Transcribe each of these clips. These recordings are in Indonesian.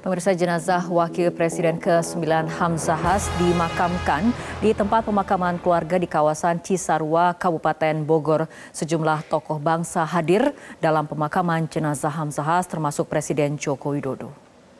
Pemirsa, jenazah Wakil Presiden ke-9 Hamzahas dimakamkan di tempat pemakaman keluarga di kawasan Cisarua, Kabupaten Bogor. Sejumlah tokoh bangsa hadir dalam pemakaman jenazah Hamzahas termasuk Presiden Joko Widodo.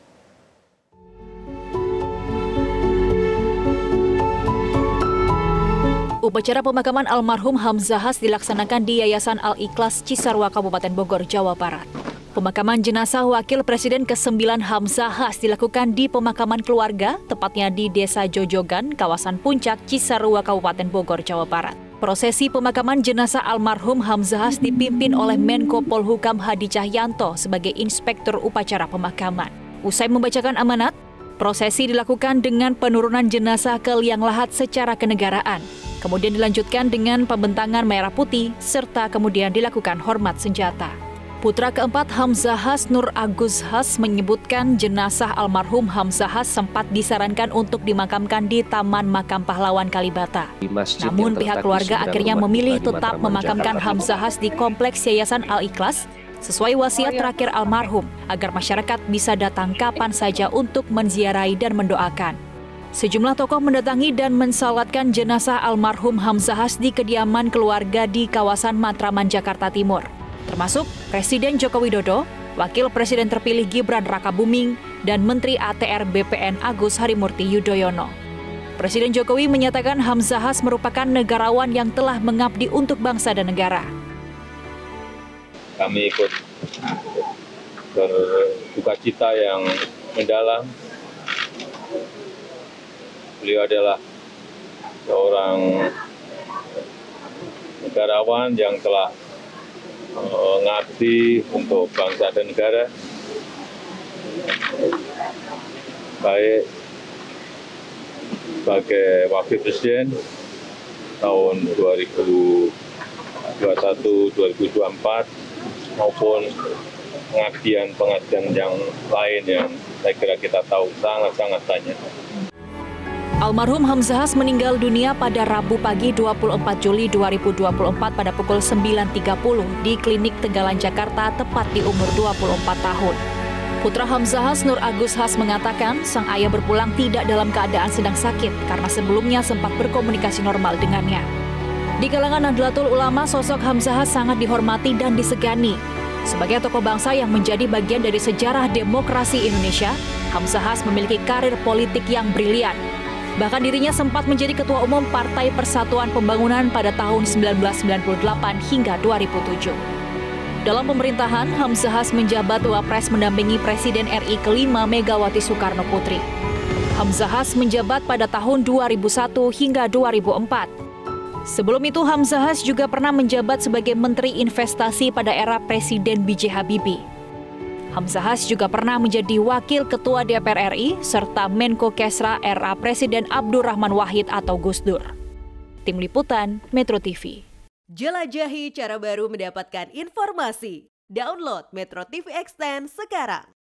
Upacara pemakaman almarhum Hamzahas dilaksanakan di Yayasan Al-Ikhlas Cisarua, Kabupaten Bogor, Jawa Barat. Pemakaman jenazah Wakil Presiden ke-9 Hamzahas dilakukan di pemakaman keluarga, tepatnya di Desa Jojogan, kawasan Puncak, Cisarua, Kabupaten Bogor, Jawa Barat. Prosesi pemakaman jenazah almarhum Hamzahas dipimpin oleh Menko Polhukam Hadi Cahyanto sebagai Inspektur Upacara Pemakaman. Usai membacakan amanat, prosesi dilakukan dengan penurunan jenazah ke liang lahat secara kenegaraan. Kemudian dilanjutkan dengan pembentangan merah putih, serta kemudian dilakukan hormat senjata. Putra keempat Hamzahas, Nur Agus Has, menyebutkan jenazah almarhum Hamzahas sempat disarankan untuk dimakamkan di Taman Makam Pahlawan Kalibata. Namun pihak keluarga akhirnya memilih tetap memakamkan Hamzahas di Kompleks Yayasan Al-Ikhlas sesuai wasiat terakhir almarhum agar masyarakat bisa datang kapan saja untuk menziarahi dan mendoakan. Sejumlah tokoh mendatangi dan mensalatkan jenazah almarhum Hamzahas di kediaman keluarga di kawasan Matraman, Jakarta Timur, termasuk Presiden Joko Widodo, Wakil Presiden terpilih Gibran Rakabuming, dan Menteri ATR BPN Agus Harimurti Yudhoyono. Presiden Jokowi menyatakan Hamzahas merupakan negarawan yang telah mengabdi untuk bangsa dan negara. Kami ikut berduka cita yang mendalam. Beliau adalah seorang negarawan yang telah mengabdi untuk bangsa dan negara, baik sebagai Wakil Presiden tahun 2021-2024 maupun pengabdian yang lain yang saya kira kita tahu sangat-sangat banyak. Almarhum Hamzahas meninggal dunia pada Rabu pagi 24 Juli 2024 pada pukul 9.30 di Klinik Tenggalan, Jakarta, tepat di umur 24 tahun. Putra Hamzahas, Nur Agus Has, mengatakan sang ayah berpulang tidak dalam keadaan sedang sakit karena sebelumnya sempat berkomunikasi normal dengannya. Di kalangan Nahdlatul Ulama, sosok Hamzahas sangat dihormati dan disegani. Sebagai tokoh bangsa yang menjadi bagian dari sejarah demokrasi Indonesia, Hamzahas memiliki karir politik yang brilian. Bahkan dirinya sempat menjadi Ketua Umum Partai Persatuan Pembangunan pada tahun 1998 hingga 2007. Dalam pemerintahan, Hamzahas menjabat Wapres mendampingi Presiden RI ke-5 Megawati Soekarno Putri. Hamzahas menjabat pada tahun 2001 hingga 2004. Sebelum itu, Hamzahas juga pernah menjabat sebagai Menteri Investasi pada era Presiden B.J. Habibie. Hamzahas juga pernah menjadi Wakil Ketua DPR RI serta Menko Kesra era Presiden Abdurrahman Wahid atau Gus Dur. Tim Liputan, Metro TV. Jelajahi cara baru mendapatkan informasi. Download Metro TV Extend sekarang.